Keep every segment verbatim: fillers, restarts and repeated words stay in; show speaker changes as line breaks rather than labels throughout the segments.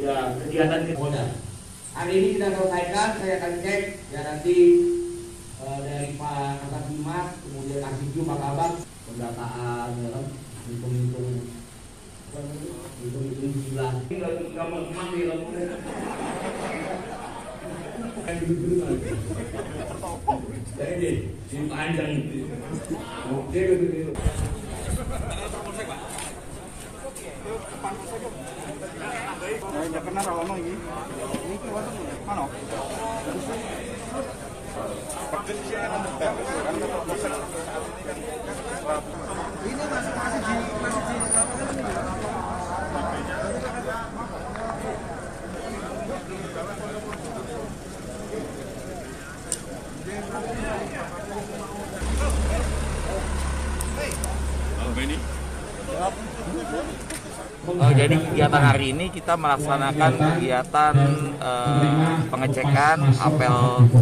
ya kegiatan kita. Hari ini kita selesaikan, saya akan cek ya nanti uh, dari Pak Kasatbimas, kemudian Kasih Pak Kabang, pendataan, ya kan, hitung-hitung, hitung-hitung gila. Ini lagi kamu mandi lagi. Jadi si panjang itu. Oke begitu.
Nah, enggak pernah kalau ngomong ini. Ini keluar mana? Ini masih masih di masih di
Uh, jadi kegiatan hari ini kita melaksanakan kegiatan uh, pengecekan apel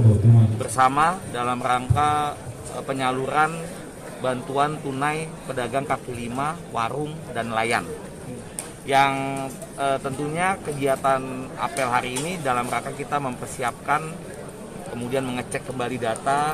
bersama dalam rangka uh, penyaluran bantuan tunai pedagang kaki lima, warung, dan nelayan. Yang uh, tentunya kegiatan apel hari ini dalam rangka kita mempersiapkan, kemudian mengecek kembali data,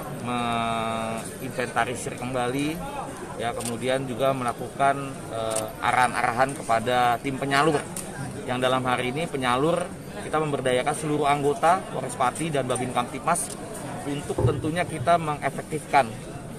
menginventarisir kembali, ya, kemudian juga melakukan uh, arahan-arahan kepada tim penyalur. Yang dalam hari ini penyalur kita memberdayakan seluruh anggota Polres Pati dan Babin Kamtipmas untuk tentunya kita mengefektifkan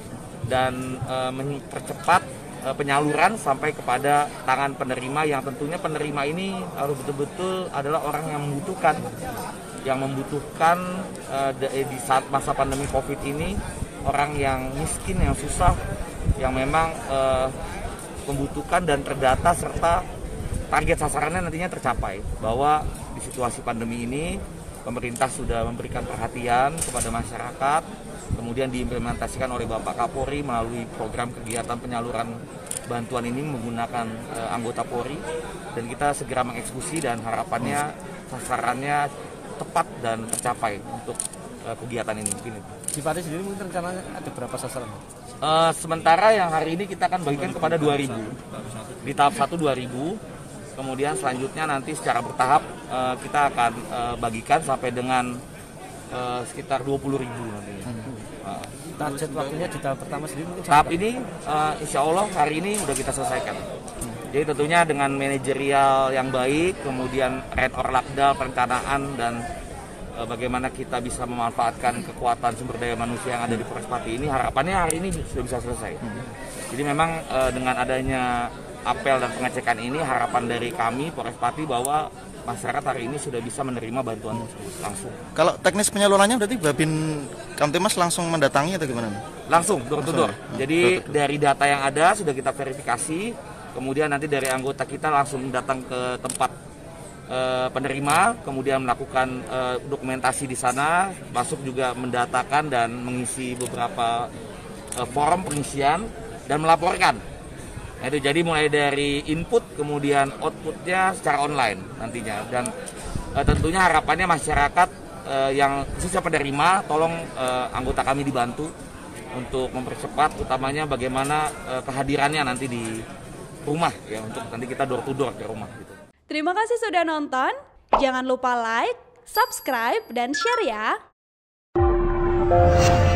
dan uh, mempercepat uh, penyaluran sampai kepada tangan penerima, yang tentunya penerima ini harus betul-betul adalah orang yang membutuhkan, yang membutuhkan uh, di saat masa pandemi Covid ini, orang yang miskin, yang susah, yang memang uh, membutuhkan dan terdata serta target sasarannya nantinya tercapai. Bahwa di situasi pandemi ini pemerintah sudah memberikan perhatian kepada masyarakat, kemudian diimplementasikan oleh Bapak Kapolri melalui program kegiatan penyaluran bantuan ini menggunakan uh, anggota Polri, dan kita segera mengeksekusi dan harapannya sasarannya tepat dan tercapai untuk uh, kegiatan ini. Begini.
Di Pati sendiri mungkin rencananya ada berapa sasaran?
Uh, sementara yang hari ini kita akan bagikan kepada dua ribu. Di tahap satu dua ribu. Kemudian selanjutnya nanti secara bertahap uh, kita akan uh, bagikan sampai dengan uh, sekitar dua puluh ribu nantinya. Uh,
Target waktunya di tahap pertama sendiri mungkin
tahap ini uh, insya Allah hari ini sudah kita selesaikan. Jadi tentunya dengan manajerial yang baik, kemudian red or lakda, perencanaan, dan bagaimana kita bisa memanfaatkan kekuatan sumber daya manusia yang ada di Polres Pati ini, harapannya hari ini sudah bisa selesai. Jadi memang e, dengan adanya apel dan pengecekan ini, harapan dari kami Polres Pati bahwa masyarakat hari ini sudah bisa menerima bantuan langsung.
Kalau teknis penyalurannya berarti Babin Kamtipmas langsung mendatangi atau gimana?
Langsung, door to door. Jadi dari data yang ada sudah kita verifikasi, kemudian nanti dari anggota kita langsung datang ke tempat Uh, penerima, kemudian melakukan uh, dokumentasi di sana, masuk juga mendatakan dan mengisi beberapa uh, form pengisian dan melaporkan. Nah, itu jadi mulai dari input kemudian outputnya secara online nantinya, dan uh, tentunya harapannya masyarakat uh, yang khususnya penerima, tolong uh, anggota kami dibantu untuk mempercepat, utamanya bagaimana uh, kehadirannya nanti di rumah, ya, untuk nanti kita door to door ke rumah gitu.
Terima kasih sudah nonton. Jangan lupa like, subscribe, dan share ya.